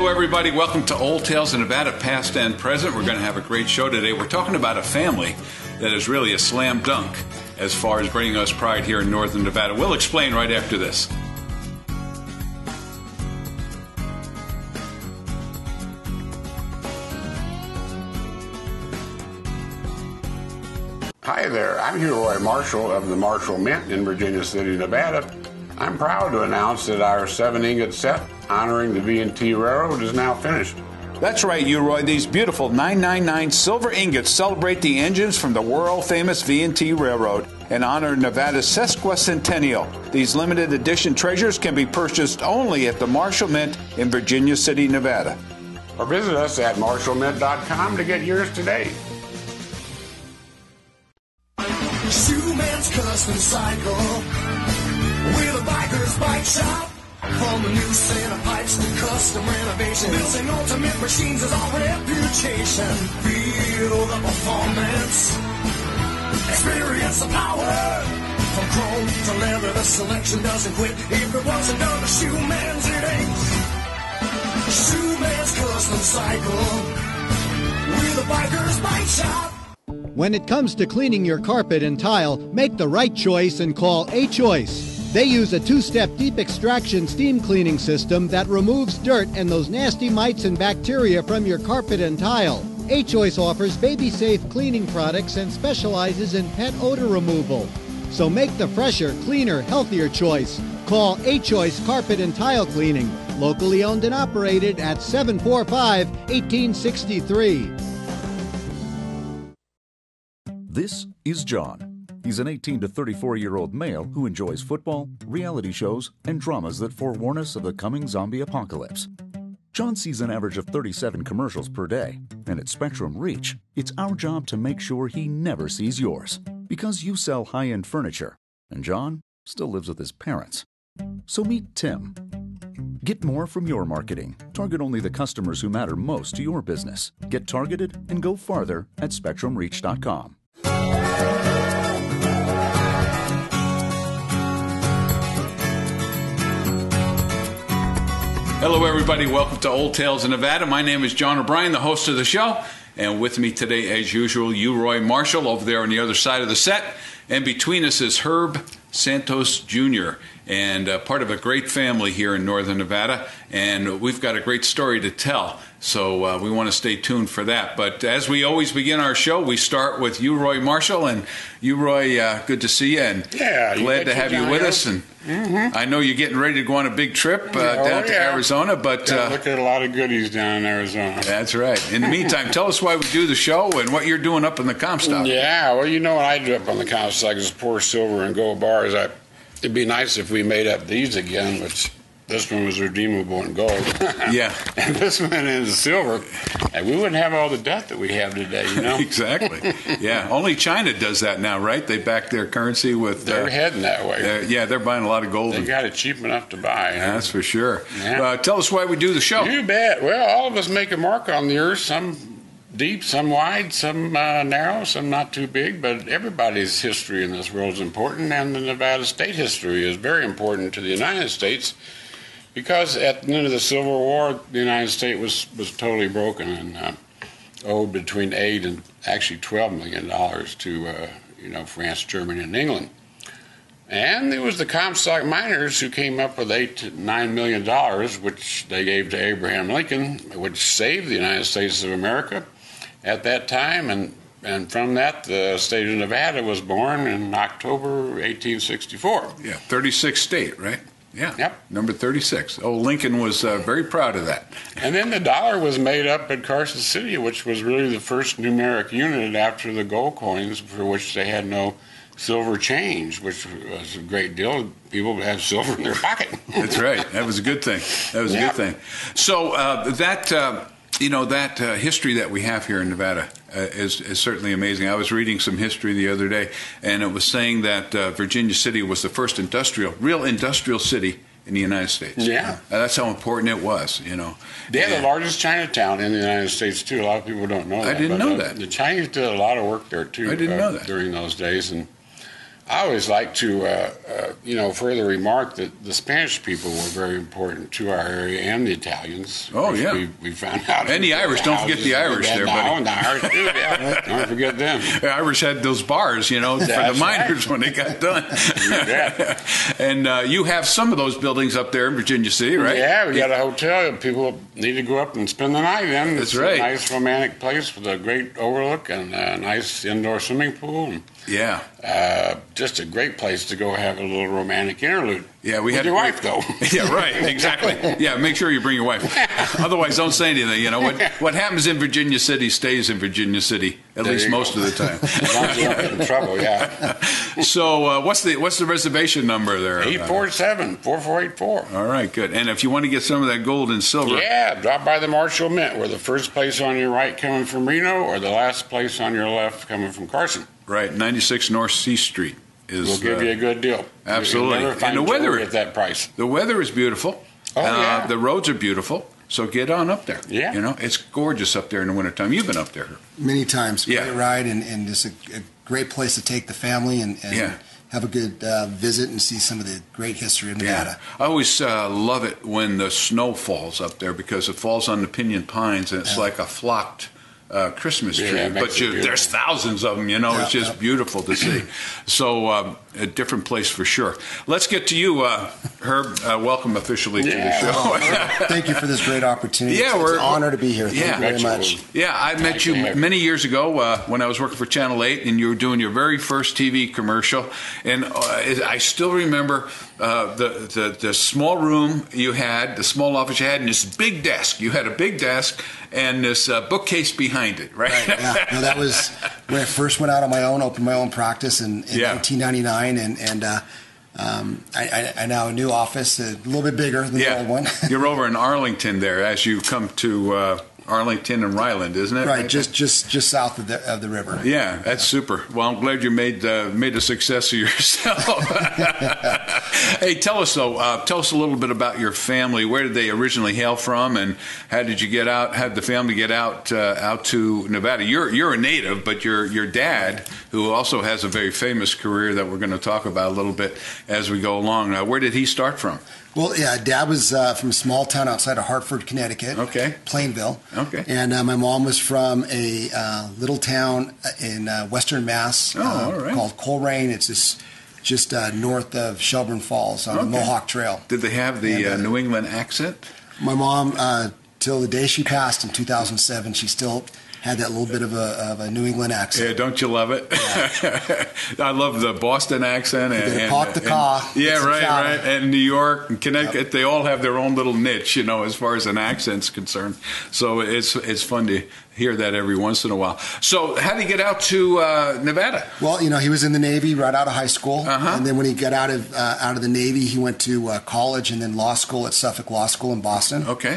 Hello, everybody. Welcome to Old Tales of Nevada, past and present. We're going to have a great show today. We're talking about a family that is really a slam dunk as far as bringing us pride here in northern Nevada. We'll explain right after this. Hi there, I'm Hugh Roy Marshall of the Marshall Mint in Virginia City, Nevada. I'm proud to announce that our 7-ingot set honoring the V&T Railroad is now finished. That's right, Roy. These beautiful 999 silver ingots celebrate the engines from the world-famous V&T Railroad and honor Nevada's sesquicentennial. These limited edition treasures can be purchased only at the Marshall Mint in Virginia City, Nevada. Or visit us at marshallmint.com to get yours today. Shoeman's Custom Cycle with a biker's bike shop. From the new center pipes to custom renovations, building ultimate machines is our reputation. Feel the performance, experience the power. From chrome to leather, the selection doesn't quit. If it wasn't done to Shoeman's, it ain't. Shoeman's Custom Cycle with a biker's bike shop. When it comes to cleaning your carpet and tile, make the right choice and call A-Choice. They use a 2-step deep extraction steam cleaning system that removes dirt and those nasty mites and bacteria from your carpet and tile. A-Choice offers baby-safe cleaning products and specializes in pet odor removal. So make the fresher, cleaner, healthier choice. Call A-Choice Carpet and Tile Cleaning, locally owned and operated at 745-1863. This is John. He's an 18 to 34-year-old male who enjoys football, reality shows, and dramas that forewarn us of the coming zombie apocalypse. John sees an average of 37 commercials per day, and at Spectrum Reach, it's our job to make sure he never sees yours, because you sell high-end furniture, and John still lives with his parents. So meet Tim. Get more from your marketing. Target only the customers who matter most to your business. Get targeted and go farther at SpectrumReach.com. Hello, everybody. Welcome to Old Tales of Nevada. My name is John O'Brien, the host of the show. And with me today, as usual, Roy Marshall over there on the other side of the set. And between us is Herb Santos Jr., and part of a great family here in northern Nevada. And we've got a great story to tell, so we want to stay tuned for that. But as we always begin our show, we start with Roy Marshall. And Roy, good to see you, and glad to have you with us. And I know you're getting ready to go on a big trip down to Arizona. But look at a lot of goodies down in Arizona. That's right. In the meantime, tell us why we do the show and what you're doing up in the Comstock. Yeah, well, you know what I do up on the Comstock is pour silver and gold bars. It'd be nice if we made up these again, which this one was redeemable in gold. Yeah. And this one is silver. And we wouldn't have all the debt that we have today, you know? Exactly. Yeah. Only China does that now, right? They back their currency with... They're heading that way. They're buying a lot of gold. They got it cheap enough to buy. That's for sure. Yeah. Tell us why we do the show. You bet. Well, all of us make a mark on the earth, some deep, some wide, some narrow, some not too big, but everybody's history in this world is important, and the Nevada state history is very important to the United States, because at the end of the Civil War, the United States was totally broken and owed between $8 and actually $12 million to France, Germany, and England. And it was the Comstock miners who came up with $8 to $9 million, which they gave to Abraham Lincoln, which saved the United States of America at that time, and from that, the state of Nevada was born in October 1864. Yeah, 36th state, right? Yeah. Yep. Number 36. Oh, Lincoln was very proud of that. And then the dollar was made up at Carson City, which was really the first numeric unit after the gold coins, for which they had no silver change, which was a great deal. People would have silver in their pocket. That's right. That was a good thing. That was a good thing. So that history that we have here in Nevada is certainly amazing. I was reading some history the other day, and it was saying that Virginia City was the first real industrial city in the United States. Yeah. That's how important it was, They had the largest Chinatown in the United States, too. A lot of people don't know that. I didn't know that. The Chinese did a lot of work there, too. I didn't know that. During those days. And I always like to, further remark that the Spanish people were very important to our area and the Italians. Oh, yeah. We found out. And the Irish. Don't forget the Irish there, buddy. And the Irish, too, yeah. Don't forget them. The Irish had those bars, for the miners when they got done. And you have some of those buildings up there in Virginia City, right? Yeah, we got a hotel. People need to go up and spend the night in. That's it's right. A nice romantic place with a great overlook and a nice indoor swimming pool. And, just a great place to go have a little romantic interlude. Yeah, with your wife, though. Yeah, right, exactly. Yeah, make sure you bring your wife. Otherwise, don't say anything. What happens in Virginia City stays in Virginia City, at least most of the time. As long as you don't get in trouble, yeah. So what's the reservation number there? 847-4484. All right, good. And if you want to get some of that gold and silver. Yeah, drop by the Marshall Mint. We're the first place on your right coming from Reno or the last place on your left coming from Carson. Right, 96 North C Street. We'll give you a good deal. Absolutely. You'll never find and the weather at that price. The weather is beautiful. Oh, yeah. The roads are beautiful. So get on up there. Yeah. It's gorgeous up there in the wintertime. You've been up there. Many times. Yeah. Great ride and just a great place to take the family and have a good visit and see some of the great history of Nevada. Yeah. I always love it when the snow falls up there because it falls on the pinyon pines and it's like a flocked Christmas tree, but there's thousands of them, it's just beautiful to see. So a different place for sure. Let's get to you, Herb. Welcome officially to the show. Thank you for this great opportunity. Yeah, it's an honor to be here. Thank you very much. Yeah, I met you many years ago when I was working for Channel 8, and you were doing your very first TV commercial. And I still remember the small room you had, the small office you had, and this big desk. You had a big desk and this bookcase behind it, right? Yeah. No, that was when I first went out on my own, opened my own practice in 1999, and I now have a new office, a little bit bigger than the old one. You're over in Arlington there as you come to Arlington and Ryland, isn't it? Right, just south of the river. Yeah, that's super. Well, I'm glad you made a success of yourself. Hey, tell us a little bit about your family. Where did they originally hail from, and how did you get out? How did the family get out to Nevada? You're a native, but your dad, who also has a very famous career that we're going to talk about a little bit as we go along. Where did he start from? Well, yeah, Dad was from a small town outside of Hartford, Connecticut. Okay. Plainville. Okay. And my mom was from a little town in western Mass all right. called Coleraine. It's just north of Shelburne Falls on the Mohawk Trail. Did they have the New England accent? My mom, till the day she passed in 2007, she still had that little bit of a New England accent. Yeah, don't you love it? Yeah. I love the Boston accent and park the car. Right. And New York and Connecticut, they all have their own little niche, as far as an accent's concerned. So it's fun to hear that every once in a while. So how did he get out to Nevada? Well, he was in the Navy right out of high school, and then when he got out of the Navy, he went to college and then law school at Suffolk Law School in Boston. Okay.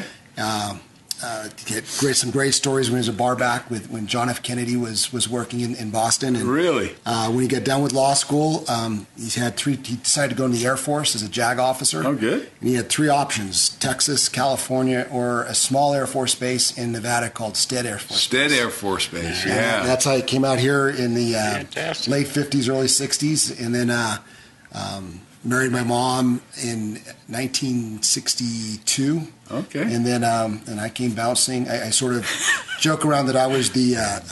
Had some great stories when he was a barback when John F. Kennedy was working in Boston. And, really? When he got done with law school, he decided to go in the Air Force as a JAG officer. Oh, good. And he had three options: Texas, California, or a small Air Force base in Nevada called Stead Air Force. Stead Air Force Base. Yeah. And that's how he came out here in the late 50s, early 60s, and then married my mom in 1962. Okay. And then and I came bouncing. I sort of joke around that I was the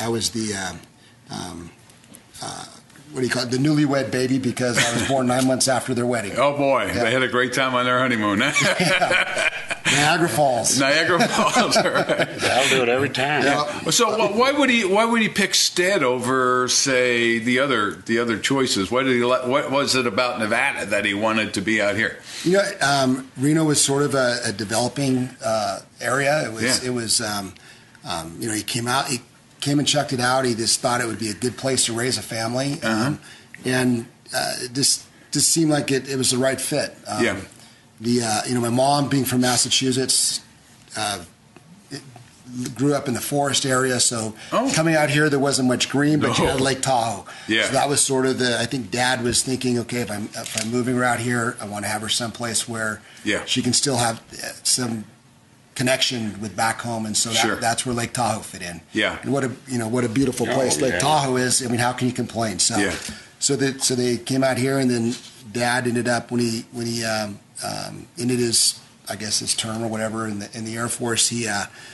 what do you call it? The newlywed baby, because I was born 9 months after their wedding. Oh boy, they had a great time on their honeymoon. Niagara Falls. Niagara Falls. Right. That'll do it every time. Yep. So why would he pick Stead over, say, the other choices? What was it about Nevada that he wanted to be out here? Reno was sort of a developing area. It was he came out. He came and checked it out. He just thought it would be a good place to raise a family, and it just seemed like it was the right fit. My mom, being from Massachusetts, grew up in the forest area, so coming out here there wasn't much green, but you had Lake Tahoe. Yeah. So that was sort of I think Dad was thinking, okay, if I'm moving her out here, I want to have her someplace where she can still have some connection with back home, and so that's where Lake Tahoe fit in. Yeah. And what a beautiful place Lake Tahoe is. I mean, how can you complain? So So they came out here, and then Dad ended up when he ended his term or whatever in the Air Force. He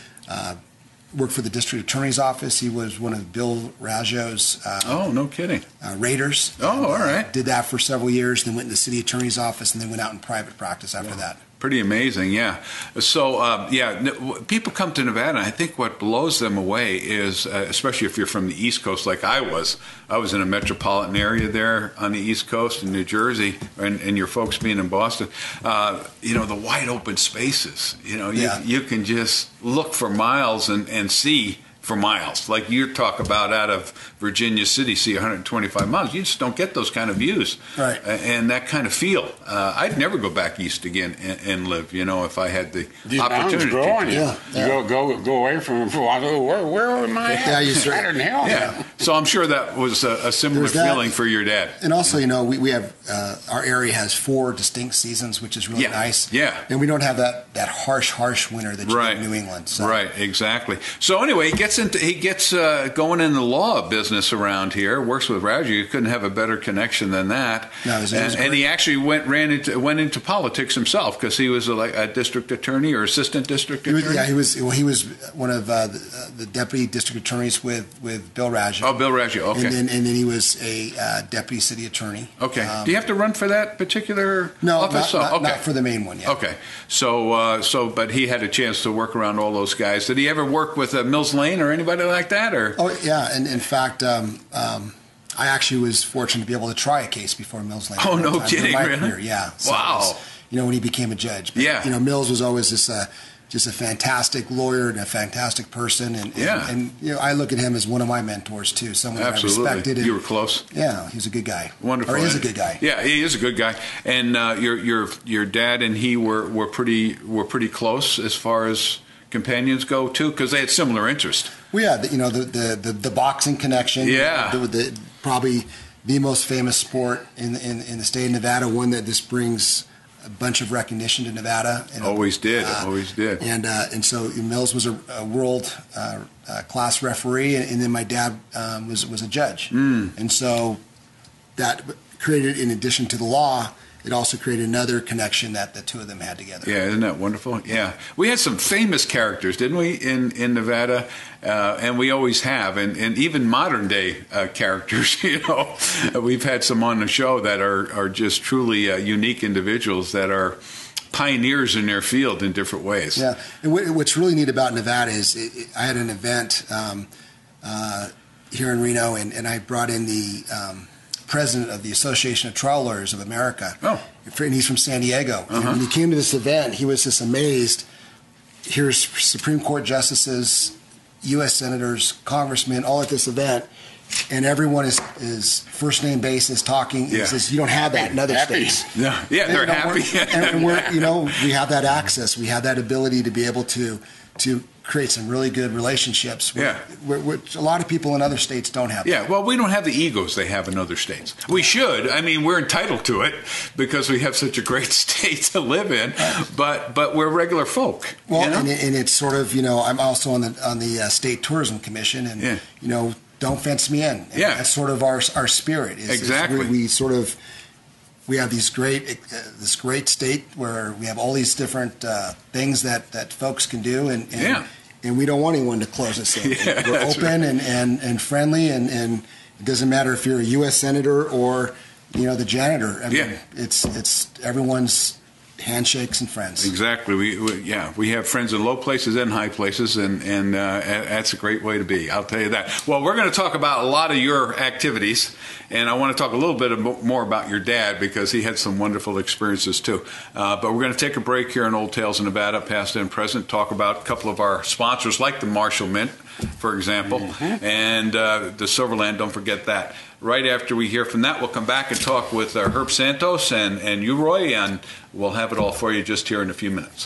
worked for the district attorney's office. He was one of Bill Raggio's no kidding. Raiders. Oh, all right. Did that for several years, then went in the city attorney's office, and then went out in private practice after that. Pretty amazing, yeah. So, people come to Nevada, and I think what blows them away is, especially if you're from the East Coast like I was in a metropolitan area there on the East Coast in New Jersey, and your folks being in Boston, the wide open spaces. You can just look for miles and see for miles. Like you talk about out of Virginia City, see 125 miles. You just don't get those kind of views. Right. And that kind of feel. I'd never go back east again and live, if I had the opportunity. Grow on you. Yeah. Go away from it for a while. Where am I at? Yeah, you Saturn hell. Yeah. So I'm sure that was a similar feeling for your dad. And also, we have our area has 4 distinct seasons, which is really nice. Yeah. And we don't have that harsh winter that you get in New England. So. Right, exactly. So anyway, he gets going in the law business around here. Works with Raggio. You couldn't have a better connection than that. No, it was and he actually went into politics himself because he was a district attorney or assistant district attorney. He was one of the deputy district attorneys with Bill Raggio. Oh, Bill Raggio. Okay. And then he was a deputy city attorney. Okay. Do you have to run for that particular office? Not for the main one. Yeah. Okay. So, but he had a chance to work around all those guys. Did he ever work with Mills Lane or anybody like that? Or and in fact, I actually was fortunate to be able to try a case before Mills Lane. Oh, no kidding, really? Career, yeah. So wow. When he became a judge. But, Mills was always just a fantastic lawyer and a fantastic person, and I look at him as one of my mentors too. Someone that I respected. And, you were close. Yeah, he was a good guy. Wonderful. Or is a good guy. Yeah, he is a good guy. And your dad and he were pretty close as far as companions go too, because they had similar interests. Well, yeah, the boxing connection. Yeah, probably the most famous sport in the state of Nevada. One that just brings a bunch of recognition to Nevada. Always did. And so Mills was a world class referee, and then my dad was a judge. And so that created, in addition to the law, it also created another connection that the two of them had together. Yeah, isn't that wonderful? Yeah. We had some famous characters, didn't we, in Nevada? And we always have. And even modern-day characters, We've had some on the show that are just truly unique individuals that are pioneers in their field in different ways. Yeah. And what's really neat about Nevada is I had an event here in Reno, and I brought in the president of the Association of Trial Lawyers of America. Oh. And he's from San Diego. And when he came to this event, he was just amazed. Here's Supreme Court justices, U.S. senators, congressmen, all at this event, and everyone is first name basis talking. He says, you don't have that in other states. Yeah, they're happy. And we're, we have that access. We have that ability to be able to create some really good relationships which a lot of people in other states don't have. Yeah, well, we don't have the egos they have in other states. We should. I mean, we're entitled to it because we have such a great state to live in, but we're regular folk. Well, and it's sort of, I'm also on the State Tourism Commission, and, don't fence me in. And that's sort of our spirit. Exactly. We have this great state where we have all these different things that folks can do, and we don't want anyone to close us in. We're open and friendly, and it doesn't matter if you're a U.S. senator or the janitor. I mean, it's everyone's handshakes and friends. Exactly. We have friends in low places and high places, and that's a great way to be. I'll tell you that. Well, we're going to talk about a lot of your activities, and I want to talk a little bit more about your dad because he had some wonderful experiences too. But we're going to take a break here on Old Tales of Nevada, past and present, talk about a couple of our sponsors like the Marshall Mint, for example, and the Silverland, don't forget that. Right after we hear from that, we'll come back and talk with Herb Santos and you, Roy, and we'll have it all for you just here in a few minutes.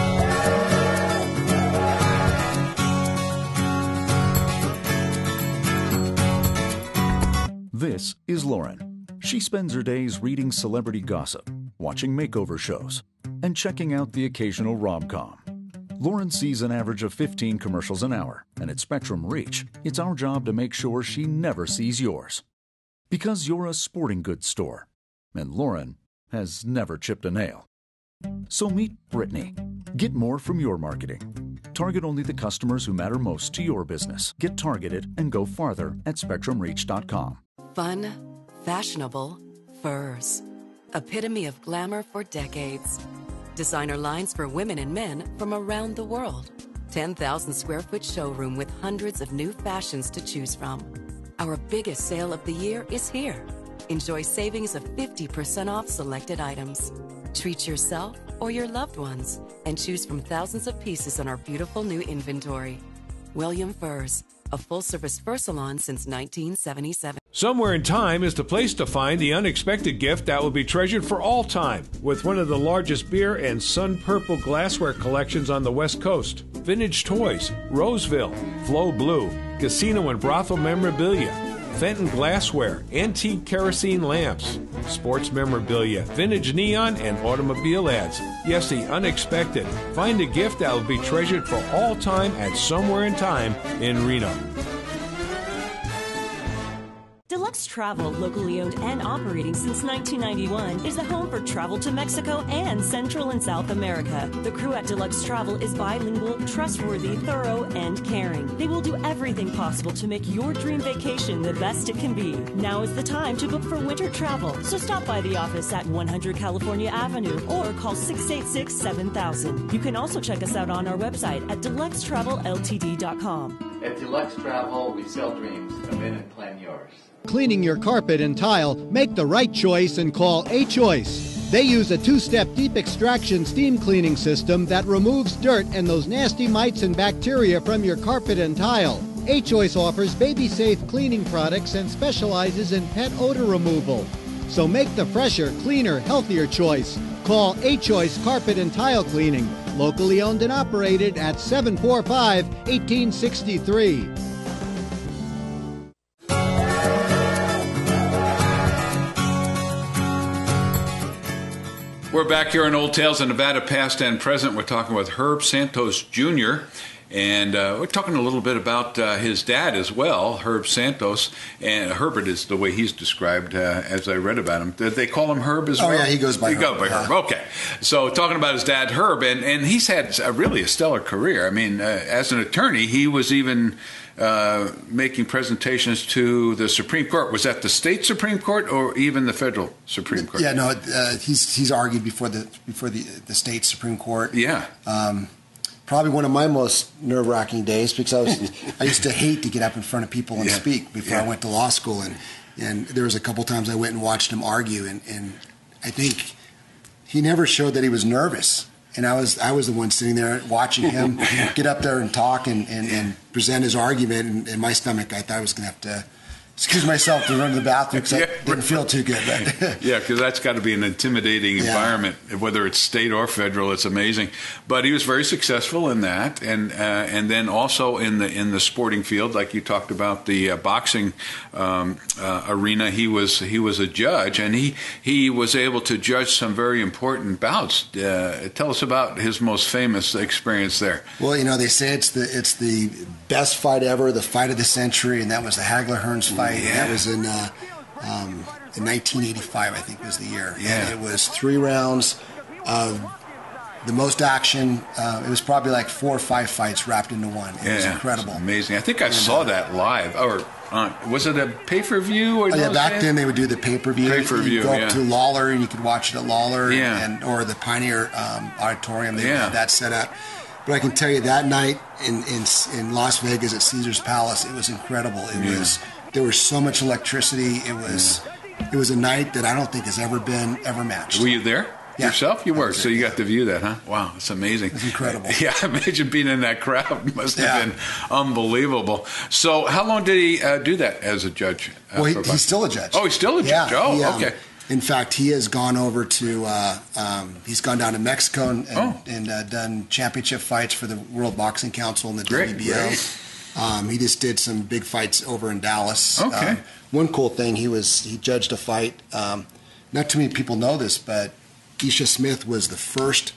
This is Lauren. She spends her days reading celebrity gossip, watching makeover shows, and checking out the occasional rom-com. Lauren sees an average of 15 commercials an hour, and at Spectrum Reach, it's our job to make sure she never sees yours. Because you're a sporting goods store, and Lauren has never chipped a nail. So meet Brittany. Get more from your marketing. Target only the customers who matter most to your business. Get targeted and go farther at SpectrumReach.com. Fun, fashionable, furs. Epitome of glamour for decades. Designer lines for women and men from around the world. 10,000 square foot showroom with hundreds of new fashions to choose from. Our biggest sale of the year is here. Enjoy savings of 50% off selected items. Treat yourself or your loved ones and choose from thousands of pieces on our beautiful new inventory. William Furs, a full-service fur salon since 1977. Somewhere in Time is the place to find the unexpected gift that will be treasured for all time, with one of the largest beer and sun purple glassware collections on the West Coast. Vintage toys, Roseville, Flow Blue, casino and brothel memorabilia, Fenton glassware, antique kerosene lamps, sports memorabilia, vintage neon, and automobile ads. Yes, the unexpected. Find a gift that will be treasured for all time at Somewhere in Time in Reno. Deluxe Travel, locally owned and operating since 1991, is the home for travel to Mexico and Central and South America. The crew at Deluxe Travel is bilingual, trustworthy, thorough, and caring. They will do everything possible to make your dream vacation the best it can be. Now is the time to book for winter travel, so stop by the office at 100 California Avenue or call 686-7000. You can also check us out on our website at deluxetravelLTD.com. At Deluxe Travel, we sell dreams. Come in and plan yours. Cleaning your carpet and tile, make the right choice and call A-Choice. They use a two-step deep extraction steam cleaning system that removes dirt and those nasty mites and bacteria from your carpet and tile. A-Choice offers baby-safe cleaning products and specializes in pet odor removal. So make the fresher, cleaner, healthier choice. Call A-Choice Carpet and Tile Cleaning, locally owned and operated at 745-1863. We're back here in Old Tales of Nevada, past and present. We're talking with Herb Santos Jr., and we're talking a little bit about his dad as well, Herb Santos. And Herbert is the way he's described as I read about him. Did they call him Herb as well? Oh, yeah, he goes by Herb. Herb. Okay. So talking about his dad, Herb, and he's had really a stellar career. I mean, as an attorney, he was even making presentations to the Supreme Court. Was that the state Supreme Court or even the federal Supreme Court? Yeah, no, he's argued before the state Supreme Court. Yeah. Probably one of my most nerve-wracking days because I used to hate to get up in front of people and speak before I went to law school, and there was a couple times I went and watched him argue, and I think he never showed that he was nervous. And I was the one sitting there watching him get up there and talk and present his argument. And in my stomach, I thought I was going to have to excuse myself to run to the bathroom because I didn't feel too good. Yeah, because that's got to be an intimidating environment, whether it's state or federal. It's amazing. But he was very successful in that, and then also in the sporting field, like you talked about the boxing arena. He was a judge, and he was able to judge some very important bouts. Tell us about his most famous experience there. Well, they say it's the best fight ever, the fight of the century, and that was the Hagler-Hearns fight. Yeah. That was in 1985, I think was the year. Yeah. And it was 3 rounds of the most action. It was probably like 4 or 5 fights wrapped into one. It was incredible. Amazing. I think I saw that live. Or was it a pay-per-view? Or back then they would do the pay-per-view. Pay-per-view, you go up to Lawler and you could watch it at Lawler or the Pioneer Auditorium. They had that set up. But I can tell you that night in Las Vegas at Caesar's Palace, it was incredible. There was so much electricity. It was a night that I don't think has ever been matched. Were you there yourself? You were, there, so you got to view that, huh? Wow, it's amazing. It's incredible. Yeah, imagine being in that crowd. Must have been unbelievable. So how long did he do that as a judge? Well, he's still a judge. Oh, he's still a judge. Oh, okay. In fact, he has gone over to he's gone down to Mexico and done championship fights for the World Boxing Council and the WBO. He just did some big fights over in Dallas. Okay. One cool thing, he judged a fight. Not too many people know this, but Isha Smith was the first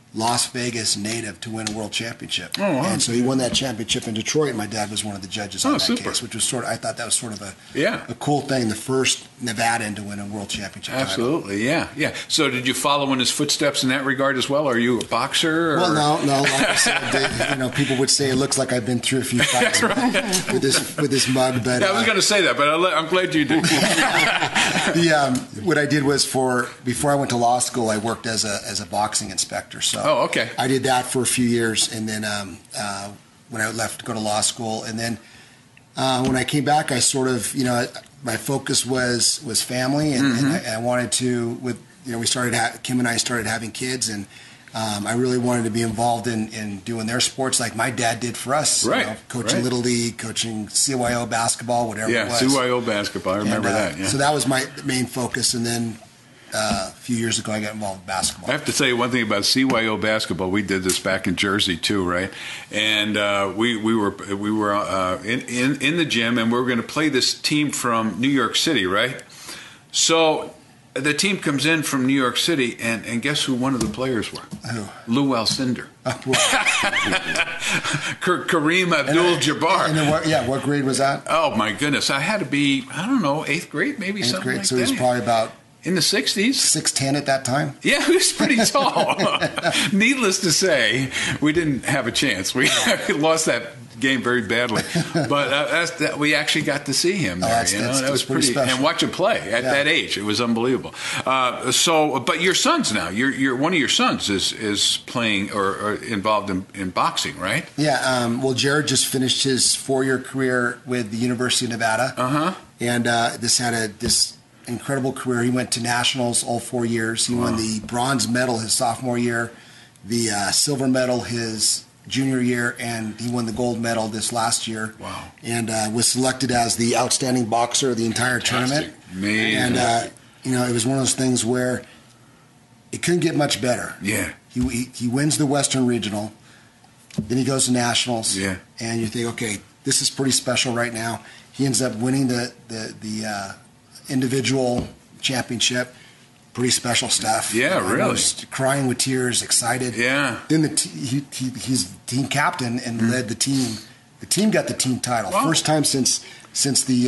Las Vegas native to win a world championship. Oh, wow. And so he won that championship in Detroit, and my dad was one of the judges on that super. case, which was I thought that was sort of Yeah. a cool thing, the first Nevadan to win a world championship title. Absolutely, yeah. So did you follow in his footsteps in that regard as well? Are you a boxer? Or? Well, no. Like I said, people would say it looks like I've been through a few fights with this mug. But I was going to say that, but I'm glad you did. What I did was before I went to law school, I worked as a boxing inspector. So okay. I did that for a few years, and then when I left to go to law school, and then when I came back, I sort of my focus was family, and I wanted to Kim and I started having kids, and I really wanted to be involved in doing their sports like my dad did for us. Right. Coaching Little League, coaching CYO basketball, whatever it was. Yeah, CYO basketball. I remember that. Yeah. So that was my main focus, and then a few years ago I got involved in basketball. I have to tell you one thing about CYO basketball. We did this back in Jersey too, right? And we were in the gym, and we were going to play this team from New York City, right? So the team comes in from New York City, and guess who one of the players were? Who? Lou Alcindor. Kareem Abdul-Jabbar. And what grade was that? Oh my goodness, I had to be, I don't know, 8th grade, maybe something grade. like So that. he was probably about in the 60s. 6'10" at that time. Yeah, he was pretty tall. Needless to say, we didn't have a chance. We lost that game very badly, but we actually got to see him there. That was pretty special. And watch him play at that age. It was unbelievable. But your sons now, you're one of your sons is playing or involved in boxing, right? Yeah. Well, Jared just finished his 4-year career with the University of Nevada, and this incredible career. He went to nationals all 4 years. He won the bronze medal his sophomore year, the silver medal his junior year, and he won the gold medal this last year. Wow. And was selected as the outstanding boxer of the entire tournament. Amazing. And it was one of those things where it couldn't get much better. Yeah. He wins the Western Regional, then he goes to nationals. Yeah. And you think, okay, this is pretty special right now. He ends up winning the individual championship. Pretty special stuff. Yeah, really. Crying with tears, excited. Yeah. Then he's team captain and led the team. The team got the team title. Wow. First time since the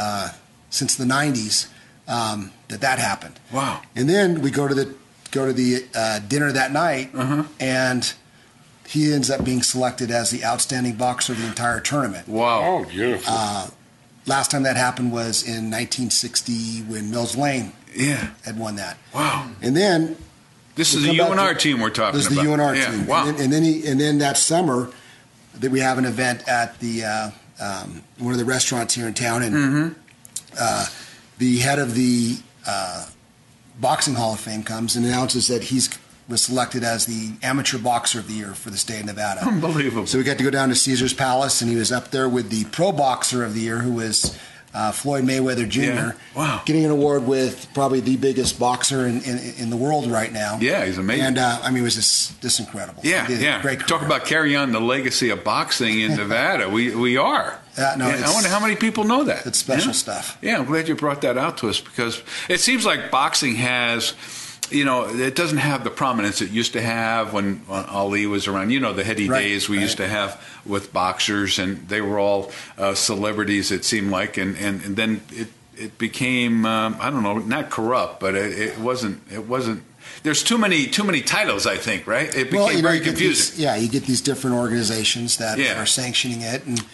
90s that happened. Wow. And then we go to the dinner that night, and he ends up being selected as the outstanding boxer of the entire tournament. Wow. Oh, beautiful. Last time that happened was in 1960 when Mills Lane had won that. Wow. And then this is the UNR team we're talking about. This is the UNR team. Wow. And then that summer that we have an event at the one of the restaurants here in town, and the head of the Boxing Hall of Fame comes and announces that he was selected as the amateur boxer of the year for the state of Nevada. Unbelievable. So we got to go down to Caesar's Palace, and he was up there with the pro boxer of the year, who was Floyd Mayweather Jr. Yeah. Wow. Getting an award with probably the biggest boxer in the world right now. Yeah, he's amazing. And it was just incredible. Yeah. Great career. Talk about carry on the legacy of boxing in Nevada. We are. I wonder how many people know that. It's special stuff. Yeah, I'm glad you brought that out to us, because it seems like boxing has, it doesn't have the prominence it used to have when Ali was around. The heady days we used to have with boxers, and they were all celebrities, it seemed like, and then it became, I don't know, not corrupt, but it wasn't. There's too many titles, I think, right? It became very confusing. You get these different organizations that are sanctioning it, and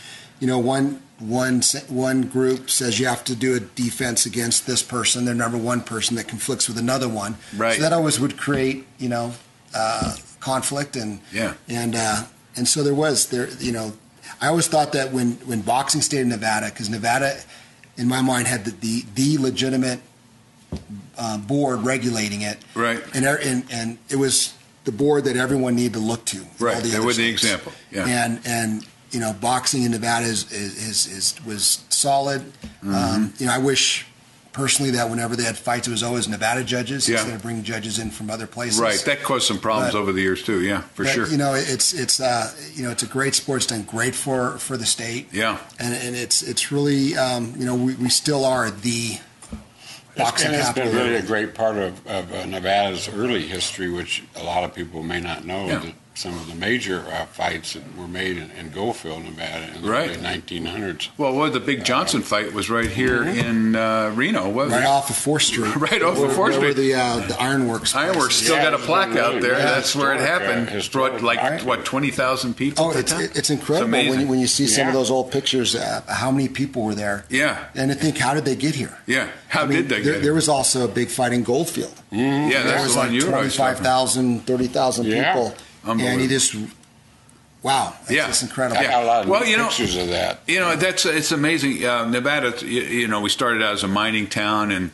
one group says you have to do a defense against this person, their number one person, that conflicts with another one. Right. So that always would create, conflict, and so there was. I always thought that when boxing stayed in Nevada, because Nevada, in my mind, had the legitimate board regulating it. Right. And it was the board that everyone needed to look to. Right. They were the example. Yeah. And boxing in Nevada was solid. I wish personally that whenever they had fights, it was always Nevada judges instead of bringing judges in from other places. Right. That caused some problems over the years too. Yeah, for sure. It's a great sport. It's done great for the state. Yeah. And it's really we still are the boxing It's capital. been really a great part of Nevada's early history, which a lot of people may not know. Yeah. That some of the major fights that were made in Goldfield, Nevada, in the Right. early 1900s. Well, the big Johnson fight was right here in Reno, wasn't Right it? off of 4th Street. Right off of 4th Where Street. the Ironworks. Ironworks still Yeah, got a it's plaque been out really there. nice. That's where it happened. Historic Brought fight. 20,000 people. Oh, to town? it's incredible amazing. when you see some of Yeah. those old pictures. How many people were there? Yeah. And to think, how did they get here? Yeah. How I mean, did they there, get there it? was also a big fight in Goldfield. Yeah, There that's was the one like you were always talking about. 25,000, 30,000 Yeah. people. And Unbelievable. he just, wow, it's Yeah. just incredible. I got a lot of Well, you know- pictures of that. It's amazing. Nevada, we started out as a mining town and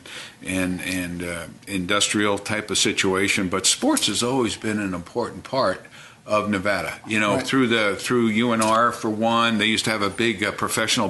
industrial type of situation, but sports has always been an important part of Nevada. Right. Through UNR for one, they used to have a big professional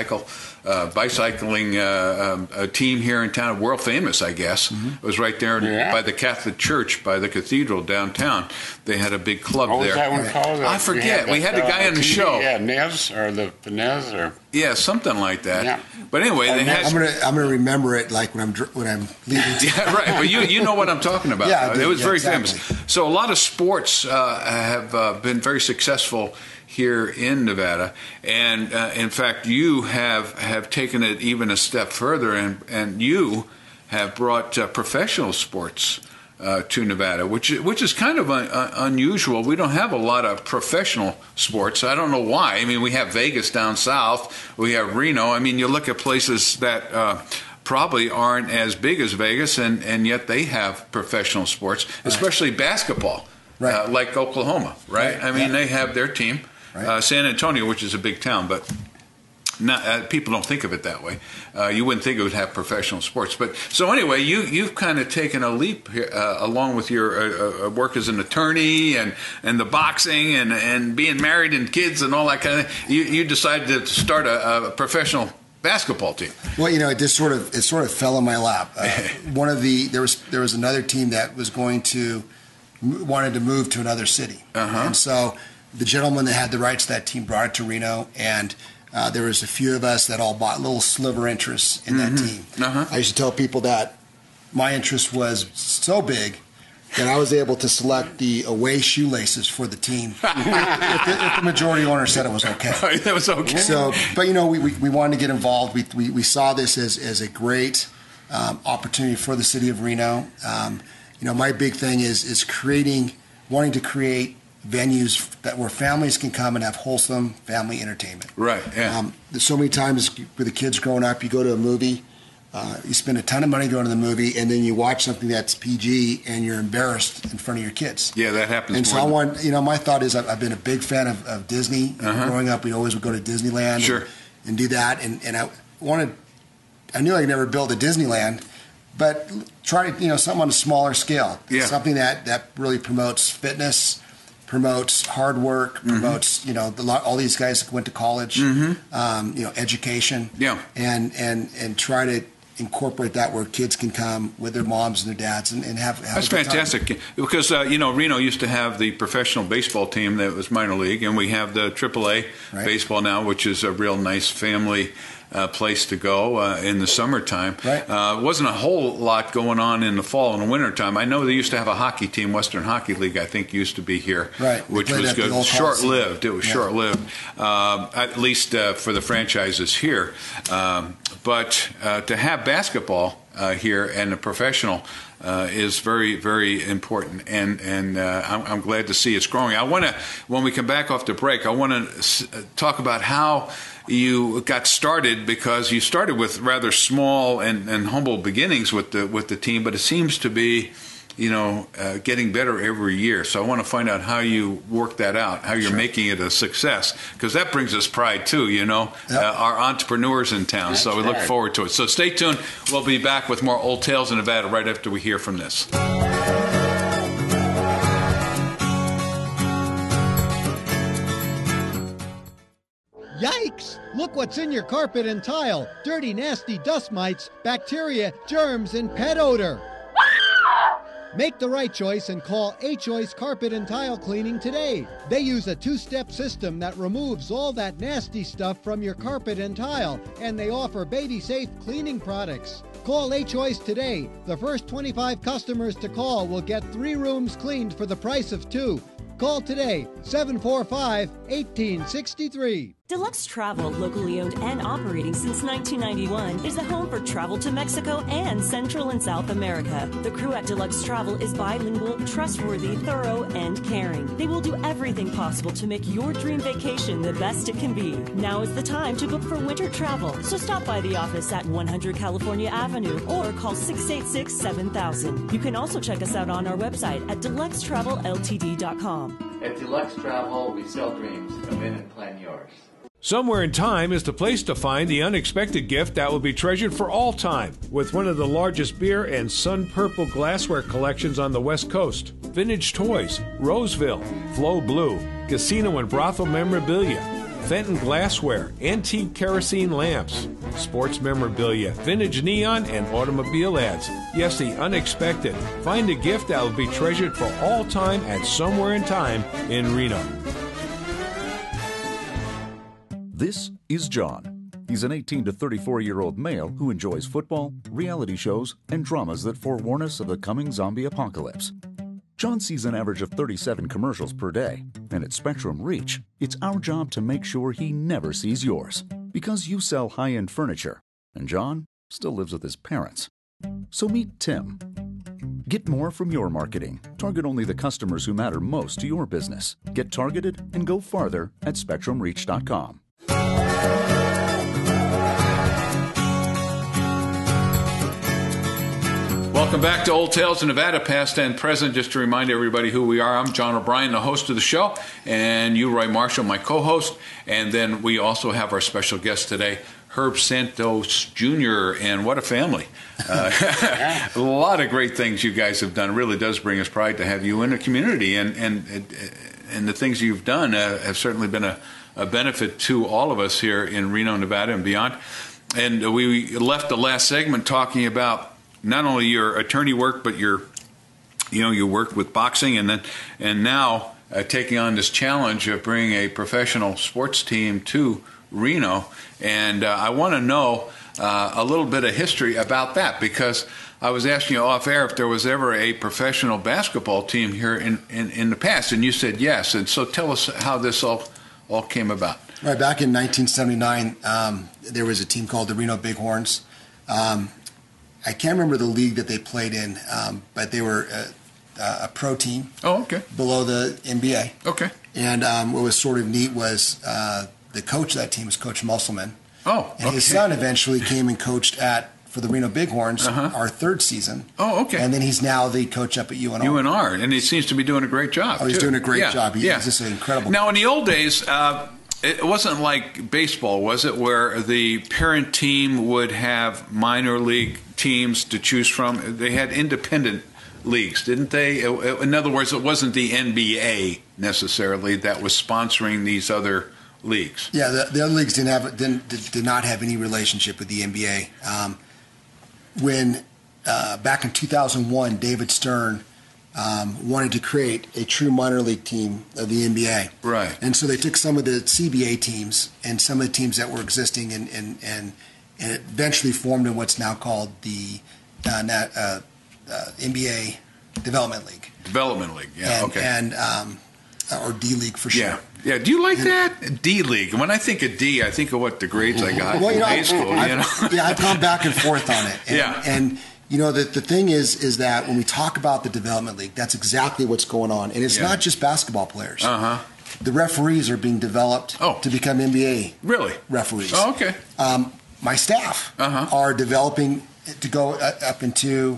bicycling team here in town, world famous, I guess. It was right there Yeah. by the Catholic Church, by the cathedral downtown. They had a big club What there. was that one called? I forget. We had the guy on the TV, show. Yeah, Nez or the Nez or Yeah, something like that. Yeah. But anyway, they had. I'm gonna remember it like when I'm leaving. Yeah, right. But you know what I'm talking about. Yeah, I do. It was Yeah, very exactly. famous. So a lot of sports have been very successful here in Nevada, and in fact, you have taken it even a step further, and you have brought professional sports to Nevada, which is kind of unusual. We don't have a lot of professional sports. I don't know why. I mean, we have Vegas down south. We have Reno. I mean, you look at places that probably aren't as big as Vegas, and yet they have professional sports, especially basketball, Right. like Oklahoma, right? Right. I mean, Yeah. they have their team. Right. San Antonio, which is a big town, but people don't think of it that way. You wouldn't think it would have professional sports. But so anyway, you've kind of taken a leap here, along with your work as an attorney and the boxing and being married and kids and all that kind of thing. You decided to start a professional basketball team. Well, it just sort of fell in my lap. There was another team that was wanted to move to another city, and so the gentleman that had the rights to that team brought it to Reno, and there was a few of us that all bought little sliver interests in that team. I used to tell people that my interest was so big that I was able to select the away shoelaces for the team if the majority owner said it was okay. That was okay. So, but we wanted to get involved. We saw this as a great opportunity for the city of Reno. My big thing is wanting to create venues where families can come and have wholesome family entertainment. Right. Yeah. There's so many times with the kids growing up, you go to a movie, you spend a ton of money going to the movie, and then you watch something that's PG, and you're embarrassed in front of your kids. Yeah, that happens. And so more my thought is I've been a big fan of Disney. Growing up, we always would go to Disneyland Sure. and do that. And I knew I could never build a Disneyland, but try to, something on a smaller scale. Yeah. Something that really promotes fitness, promotes hard work, promotes, all these guys that went to college, education. Yeah. And try to incorporate that where kids can come with their moms and their dads and have That's a good time. fantastic because Reno used to have the professional baseball team that was minor league, and we have the AAA Right. baseball now, which is a real nice family place to go in the summertime. Right. Wasn't a whole lot going on in the fall and winter time. I know they used to have a hockey team, Western Hockey League, I think used to be here, Right. They which played was at the good. old Short-lived. It was Yeah. short-lived, at least for the franchises here. But to have basketball here and a professional is very, very important, and I'm glad to see it's growing. When we come back off the break, I want to talk about how you got started, because you started with rather small and humble beginnings with the team, but it seems to be getting better every year. So I want to find out how you work that out, how you're making it a success, because that brings us pride too, our entrepreneurs in town. That's so we look right. forward to it. So stay tuned. We'll be back with more Old Tales in Nevada right after we hear from this. Yikes! Look what's in your carpet and tile. Dirty, nasty dust mites, bacteria, germs, and pet odor. Make the right choice and call A-Choice Carpet and Tile Cleaning today. They use a two-step system that removes all that nasty stuff from your carpet and tile, and they offer baby-safe cleaning products. Call A-Choice today. The first 25 customers to call will get 3 rooms cleaned for the price of 2. Call today, 745-1863. Deluxe Travel, locally owned and operating since 1991, is the home for travel to Mexico and Central and South America. The crew at Deluxe Travel is bilingual, trustworthy, thorough, and caring. They will do everything possible to make your dream vacation the best it can be. Now is the time to book for winter travel, so stop by the office at 100 California Avenue or call 686-7000. You can also check us out on our website at deluxetravelLTD.com. At Deluxe Travel, we sell dreams. Come in and plan yours. Somewhere in Time is the place to find the unexpected gift that will be treasured for all time, with one of the largest beer and sun purple glassware collections on the West Coast. Vintage toys, Roseville, Flow Blue, casino and brothel memorabilia, Fenton glassware, antique kerosene lamps, sports memorabilia, vintage neon, and automobile ads. Yes, the unexpected. Find a gift that will be treasured for all time at Somewhere in Time in Reno. This is John. He's an 18 to 34-year-old male who enjoys football, reality shows, and dramas that forewarn us of the coming zombie apocalypse. John sees an average of 37 commercials per day, and at Spectrum Reach, it's our job to make sure he never sees yours, because you sell high-end furniture, and John still lives with his parents. So meet Tim. Get more from your marketing. Target only the customers who matter most to your business. Get targeted and go farther at SpectrumReach.com. Welcome back to Old Tales of Nevada, past and present. Just to remind everybody who we are, I'm John O'Brien, the host of the show, and you, Roy Marshall, my co-host. And then we also have our special guest today, Herb Santos Jr., and what a family. A lot of great things you guys have done. It really does bring us pride to have you in the community, and the things you've done have certainly been a benefit to all of us here in Reno, Nevada, and beyond. And we left the last segment talking about not only your attorney work, but your work with boxing, and now taking on this challenge of bringing a professional sports team to Reno. And I want to know a little bit of history about that, because I was asking you off air if there was ever a professional basketball team here in the past, and you said yes. And so tell us how this all came about. Right, back in 1979, there was a team called the Reno Bighorns. I can't remember the league that they played in, but they were a pro team. Oh, okay. Below the NBA. Okay. And what was sort of neat was the coach of that team was Coach Musselman. Oh, okay. And his son eventually came and coached for the Reno Bighorns our third season. Oh, okay. And then he's now the coach up at UNR. UNR, and he seems to be doing a great job. Oh, he's doing a great job. He's Yeah. just an incredible. Now, in the old days, it wasn't like baseball, was it, where the parent team would have minor league teams to choose from? They had independent leagues, didn't they? In other words, it wasn't the NBA necessarily that was sponsoring these other leagues. Yeah, the other leagues did not have any relationship with the NBA. When back in 2001, David Stern wanted to create a true minor league team of the NBA. Right. And so they took some of the CBA teams and some of the teams that were existing and eventually formed in what's now called the NBA Development League. Development League, yeah, and, or D League for sure. Yeah. Yeah, do you like that? D League. When I think of D, I think of what the grades I got in high school. I've gone back and forth on it. And the thing is that when we talk about the Development League, that's exactly what's going on. And it's not just basketball players. Uh-huh. The referees are being developed to become NBA referees. Oh, okay. My staff are developing to go up into,